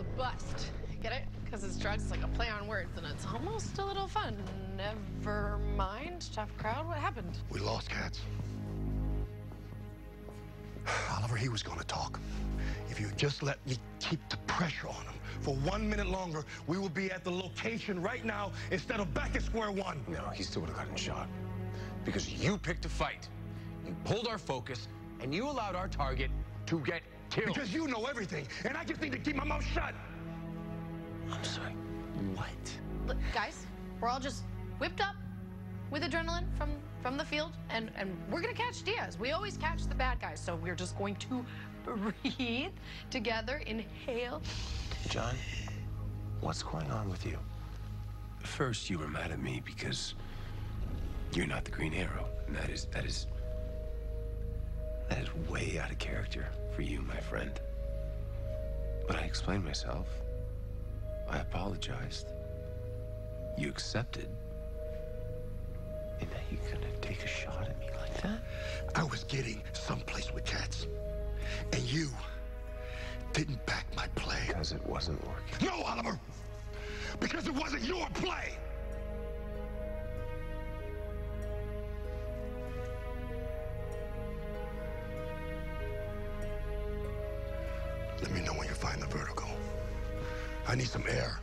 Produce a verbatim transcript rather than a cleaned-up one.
a bust. Get it? Because it's drugs, it's like a play on words, and it's almost a little fun. Never mind. Tough crowd. What happened? We lost Katz. Oliver, he was going to talk. If you just let me keep the pressure on him for one minute longer, we will be at the location right now instead of back at square one. No, he still would have gotten shot. Because you picked a fight. You pulled our focus, and you allowed our target to get killed. Because you know everything, and I just need to keep my mouth shut. I'm sorry. What? Look, guys, we're all just whipped up with adrenaline from, from the field, and, and we're going to catch Diaz. We always catch the bad guys, so we're just going to breathe together, inhale. John, what's going on with you? First, you were mad at me because you're not the Green Arrow, and that is, that is, that is way out of character for you, my friend. But I explained myself. I apologized. You accepted. And now you're gonna take a shot at me like that? I was getting someplace with Katz, and you didn't back my play. Because it wasn't working. No, Oliver! Because it wasn't your play! Let me know when you find the vertigo. I need some air.